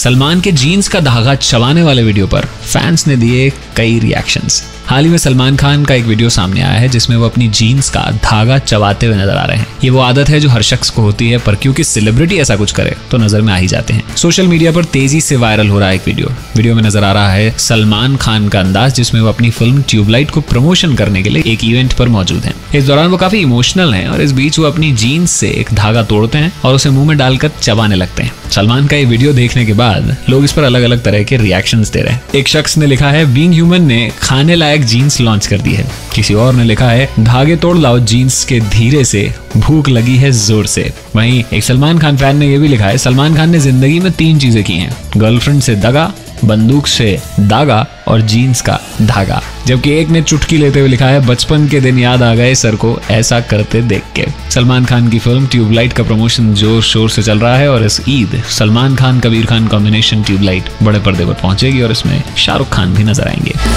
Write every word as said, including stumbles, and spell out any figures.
सलमान के जीन्स का धागा चबाने वाले वीडियो पर फैंस ने दिए कई रिएक्शंस। हाल ही में सलमान खान का एक वीडियो सामने आया है जिसमें वो अपनी जीन्स का धागा चबाते हुए नजर आ रहे हैं। ये वो आदत है जो हर शख्स को होती है, पर क्योंकि सेलिब्रिटी ऐसा कुछ करे तो नजर में आ ही जाते हैं। सोशल मीडिया पर तेजी से वायरल हो रहा है एक वीडियो। वीडियो में नजर आ रहा है सलमान खान का अंदाज, जिसमें वो अपनी फिल्म ट्यूबलाइट को प्रमोशन करने के लिए एक इवेंट पर मौजूद हैं। इस दौरान वो काफी इमोशनल हैं और इस बीच वो अपनी जीन्स से एक धागा तोड़ते हैं और उसे मुंह में डालकर चबाने लगते हैं। सलमान का ये वीडियो देखने के बाद लोग इस पर अलग अलग तरह के रिएक्शंस दे रहे हैं। एक शख्स ने लिखा है बीइंग ह्यूमन ने खाने लायक जीन्स लॉन्च कर दी है। किसी और ने लिखा है धागे तोड़ लाओ जीन्स के धीरे से, भूख लगी है जोर से। वहीं एक सलमान खान फैन ने यह भी लिखा है सलमान खान ने जिंदगी में तीन चीजें की हैं, गर्लफ्रेंड से दगा, बंदूक से दागा और जीन्स का धागा। जबकि एक ने चुटकी लेते हुए लिखा है बचपन के दिन याद आ गए सर को ऐसा करते देख के। सलमान खान की फिल्म ट्यूबलाइट का प्रमोशन जोर शोर से चल रहा है और इस ईद सलमान खान कबीर खान कॉम्बिनेशन ट्यूबलाइट बड़े पर्दे पर पहुंचेगी और इसमें शाहरुख खान भी नजर आएंगे।